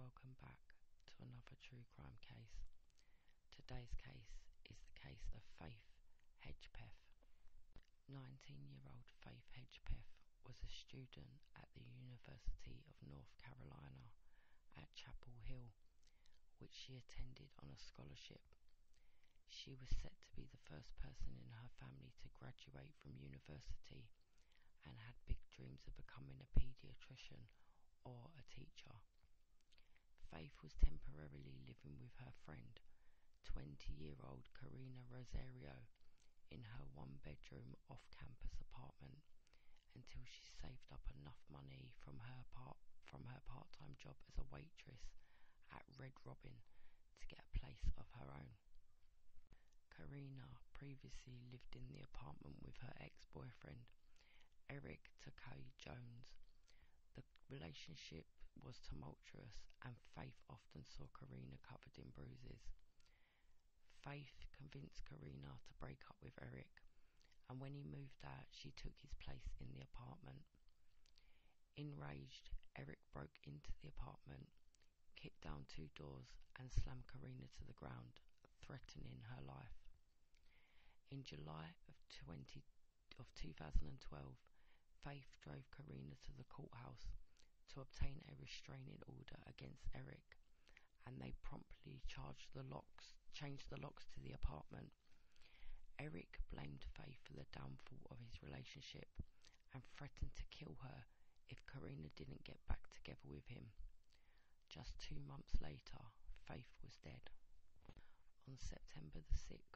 welcome back to another true crime case. Today's case is the case of Faith Hedgepeth. 19-year-old Faith Hedgepeth was a student at the University of North Carolina at Chapel Hill, which she attended on a scholarship. She was set to be the first person in her family to graduate from university and had big dreams of becoming a paediatrician or a teacher. Faith was temporarily living with her friend, 20-year-old Karina Rosario, in her one-bedroom off-campus apartment until she saved up enough money from her part-time job as a waitress at Red Robin to get a place of her own. Karina previously lived in the apartment with her ex-boyfriend, Eric Takei Jones. The relationship was tumultuous and Faith often saw Karina covered in bruises. Faith convinced Karina to break up with Eric, and when he moved out, she took his place in the apartment. Enraged, Eric broke into the apartment, kicked down 2 doors and slammed Karina to the ground, threatening her life. In July of 2012, Faith drove Karina to the courthouse to obtain a restraining order against Eric, and they promptly changed the locks to the apartment. Eric blamed Faith for the downfall of his relationship and threatened to kill her if Karina didn't get back together with him. Just 2 months later, Faith was dead. On September the 6th,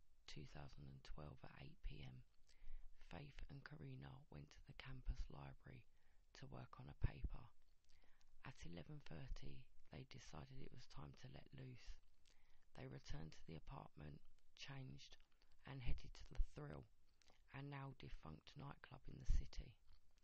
2012 at 8 p.m, Faith and Karina went to the campus library to work on a paper. At 11:30, they decided it was time to let loose. They returned to the apartment, changed, and headed to the Thrill, a now defunct nightclub in the city.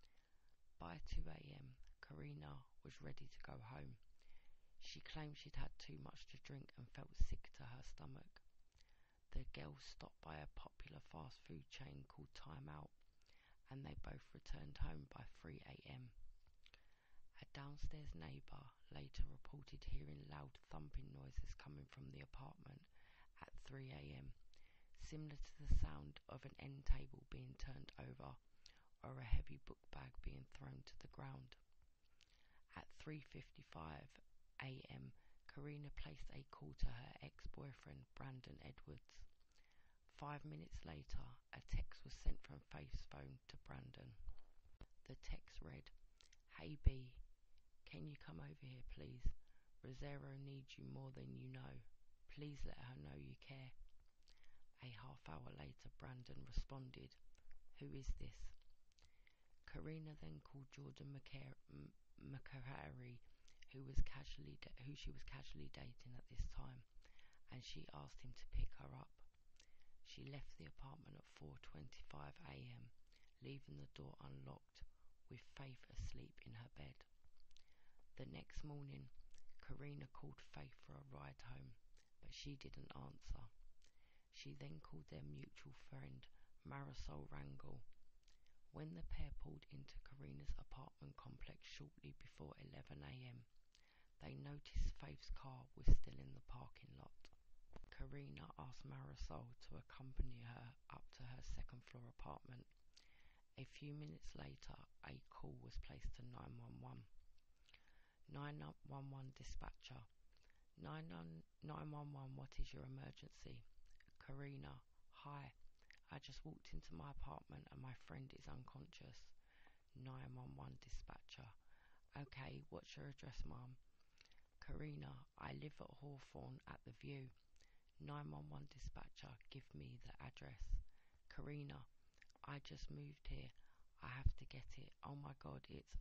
By 2 a.m, Karina was ready to go home. She claimed she'd had too much to drink and felt sick to her stomach. The girls stopped by a popular fast food chain called Time Out, and they both returned home by 3 a.m. A downstairs neighbour later reported hearing loud thumping noises coming from the apartment at 3 a.m, similar to the sound of an end table being turned over or a heavy book bag being thrown to the ground. At 3:55 a.m, Karina placed a call to her ex-boyfriend Brandon Edwards. 5 minutes later, a text was sent from Faith's phone to Brandon. The text read, "Hey B, can you come over here please? Rosario needs you more than you know. Please let her know you care." A half hour later, Brandon responded, "Who is this?" Karina then called Jordan McCary, who she was casually dating at this time, and she asked him to pick her up. She left the apartment at 4:25 a.m, leaving the door unlocked, with Faith asleep in her bed. The next morning, Karina called Faith for a ride home, but she didn't answer. She then called their mutual friend, Marisol Rangel. When the pair pulled into Karina's apartment complex shortly before 11 a.m, they noticed Faith's car was still in the parking lot. Karina asked Marisol to accompany her up to her second-floor apartment. A few minutes later, a call was placed to 911. 911 dispatcher. 911, what is your emergency? Karina, hi. I just walked into my apartment and my friend is unconscious. 911 dispatcher. Okay, what's your address, Mum? Karina, I live at Hawthorne at the View. 911 dispatcher, give me the address. Karina, I just moved here. I have to get it. Oh my god, it's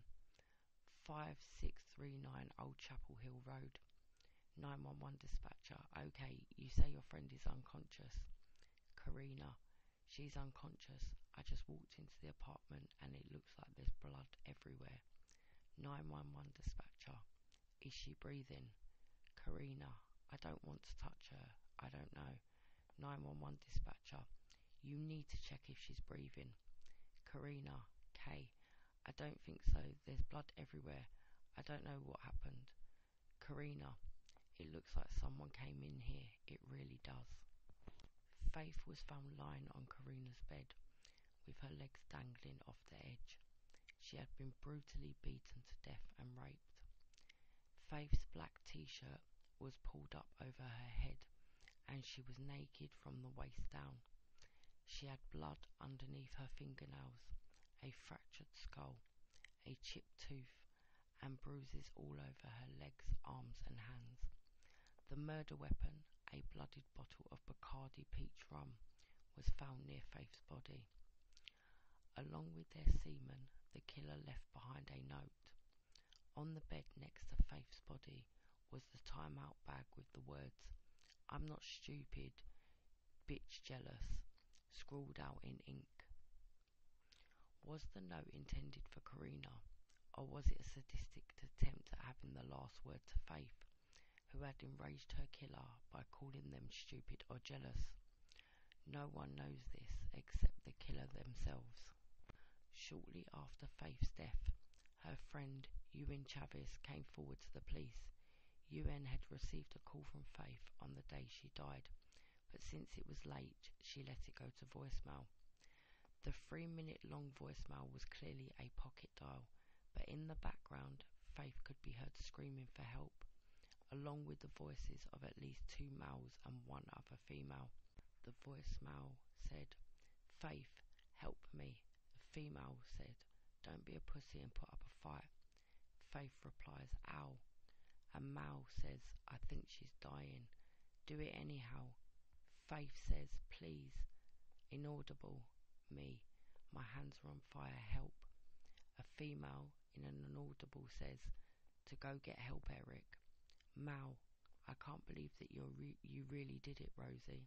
5639 Old Chapel Hill Road. 911 dispatcher, okay, you say your friend is unconscious. Karina, she's unconscious. I just walked into the apartment and it looks like there's blood everywhere. 911 dispatcher, is she breathing? Karina, I don't want to touch her. I don't know. 911 dispatcher, you need to check if she's breathing. Karina, K, I don't think so. There's blood everywhere. I don't know what happened. Karina, it looks like someone came in here, it really does. Faith was found lying on Karina's bed, with her legs dangling off the edge. She had been brutally beaten to death and raped. Faith's black t-shirt was pulled up over her head, and she was naked from the waist down. She had blood underneath her fingernails, a fractured skull, a chipped tooth, and bruises all over her legs, arms and hands. The murder weapon, a bloodied bottle of Bacardi peach rum, was found near Faith's body. Along with their semen, the killer left behind a note. On the bed next to Faith's body was the timeout bag with the words, "I'm not stupid, bitch jealous," scrawled out in ink. Was the note intended for Karina, or was it a sadistic attempt at having the last word to Faith, who had enraged her killer by calling them stupid or jealous? No one knows this except the killer themselves. Shortly after Faith's death, her friend Ewan Chavez came forward to the police. Ewan had received a call from Faith on the day she died, but since it was late, she let it go to voicemail. The 3-minute-long voicemail was clearly a pocket dial, but in the background, Faith could be heard screaming for help, along with the voices of at least 2 males and 1 other female. The voicemail said, "Faith, help me." The female said, "Don't be a pussy and put up a fight." Faith replies, "Ow." A male says, "I think she's dying. Do it anyhow." Faith says, "Please." Inaudible. "Me. My hands are on fire. Help." A female in an inaudible says, "To go get help, Eric." Male, "I can't believe that you really did it, Rosie."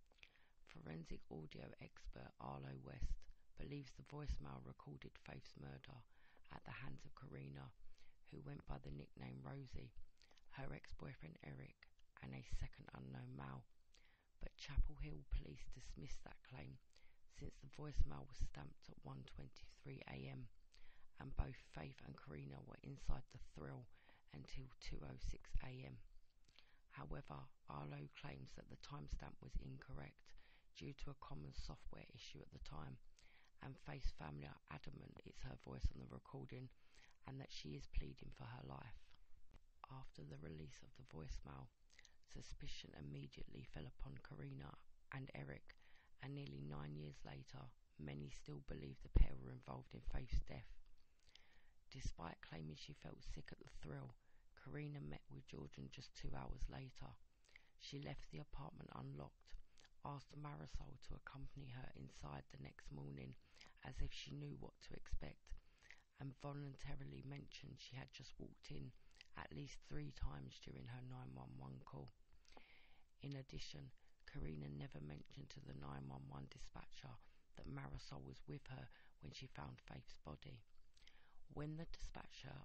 Forensic audio expert Arlo West believes the voicemail recorded Faith's murder at the hands of Karina, who went by the nickname Rosie, her ex-boyfriend Eric, and a second unknown male. But Chapel Hill police dismissed that claim, since the voicemail was stamped at 1:23 a.m. and both Faith and Karina were inside the thrill until 2:06 a.m. However, Arlo claims that the timestamp was incorrect due to a common software issue at the time, and Faith's family are adamant it's her voice on the recording and that she is pleading for her life. After the release of the voicemail, suspicion immediately fell upon Karina and Eric, and nearly 9 years later, many still believe the pair were involved in Faith's death. Despite claiming she felt sick at the thrill, Karina met with Jordan just 2 hours later. She left the apartment unlocked, asked Marisol to accompany her inside the next morning as if she knew what to expect, and voluntarily mentioned she had just walked in at least 3 times during her 911 call. In addition, Karina never mentioned to the 911 dispatcher that Marisol was with her when she found Faith's body. When the dispatcher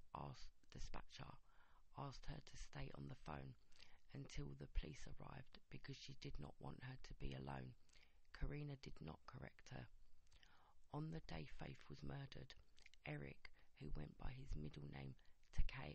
asked her to stay on the phone until the police arrived because she did not want her to be alone, Karina did not correct her. On the day Faith was murdered, Eric, who went by his middle name Takao,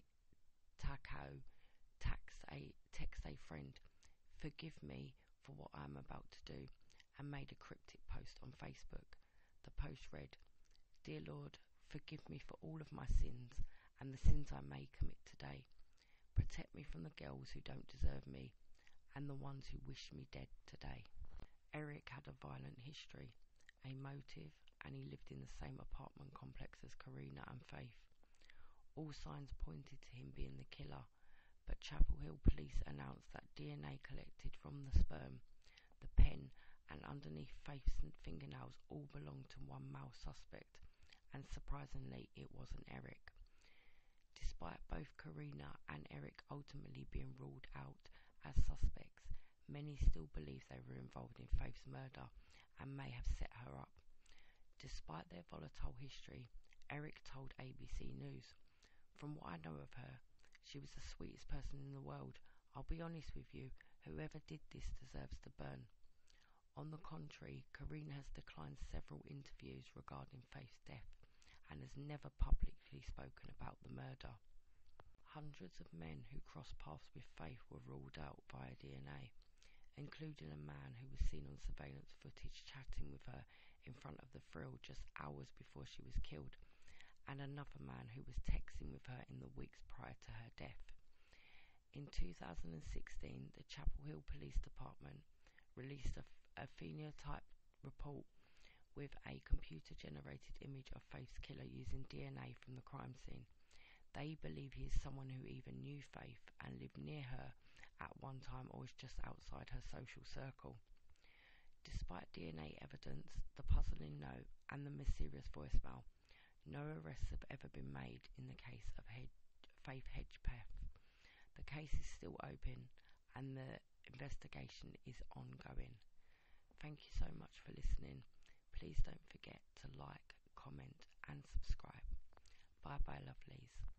texted a friend, "Forgive me for what I am about to do," and made a cryptic post on Facebook. The post read, "Dear Lord, forgive me for all of my sins and the sins I may commit today. Protect me from the girls who don't deserve me and the ones who wish me dead today." Eric had a violent history, a motive, and he lived in the same apartment complex as Karina and Faith. All signs pointed to him being the killer, but Chapel Hill police announced that DNA collected from the sperm, the pen, and underneath Faith's fingernails all belonged to one male suspect, and surprisingly it wasn't Eric. Despite both Karina and Eric ultimately being ruled out as suspects, many still believe they were involved in Faith's murder and may have set her up. Despite their volatile history, Eric told ABC News, "From what I know of her, she was the sweetest person in the world. I'll be honest with you, whoever did this deserves to burn." On the contrary, Karina has declined several interviews regarding Faith's death and has never publicly spoken about the murder. Hundreds of men who crossed paths with Faith were ruled out via DNA, including a man who was seen on surveillance footage chatting with her in front of the Frill just hours before she was killed, and another man who was texting with her in the weeks prior to her death. In 2016, the Chapel Hill Police Department released a phenotype report with a computer-generated image of Faith's killer using DNA from the crime scene. They believe he is someone who either knew Faith and lived near her at one time or is just outside her social circle. Despite DNA evidence, the puzzling note, and the mysterious voicemail, no arrests have ever been made in the case of Faith Hedgepeth. The case is still open and the investigation is ongoing. Thank you so much for listening. Please don't forget to like, comment and subscribe. Bye bye lovelies.